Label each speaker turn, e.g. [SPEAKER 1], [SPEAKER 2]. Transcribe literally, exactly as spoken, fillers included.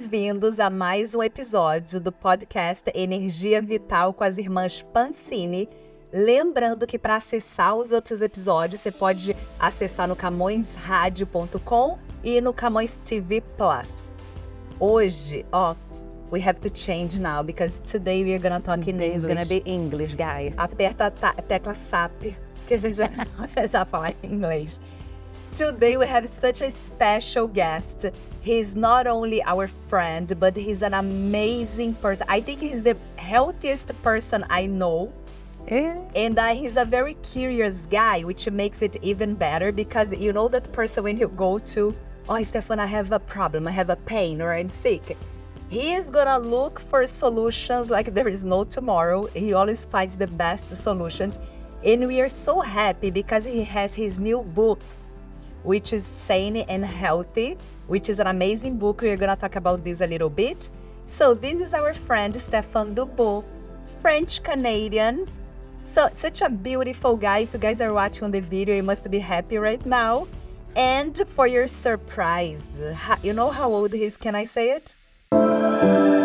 [SPEAKER 1] bem-vindos a mais um episódio do podcast Energia Vital com as irmãs Pancini. Lembrando que para acessar os outros episódios, você pode acessar no camões rádio ponto com e no Camões T V Plus. Hoje, ó, we have to change now because today we are gonna talk in English.
[SPEAKER 2] It's gonna be English, guys.
[SPEAKER 1] Aperta a tecla S A P, que a gente vai começar a falar em inglês. Today we have such a special guest. He's not only our friend, but he's an amazing person. I think he's the healthiest person I know.
[SPEAKER 2] Yeah.
[SPEAKER 1] And uh, he's a very curious guy, which makes it even better because you know that person when you go to, oh, Stefan, I have a problem, I have a pain, or I'm sick. He is gonna look for solutions like there is no tomorrow. He always finds the best solutions. And we are so happy because he has his new book, which is Sane and Healthy, which is an amazing book. We're gonna talk about this a little bit. So this is our friend, Stefan Dubois, French-Canadian. So, such a beautiful guy. If you guys are watching the video, you must be happy right now. And for your surprise, you know how old he is? Can I say it?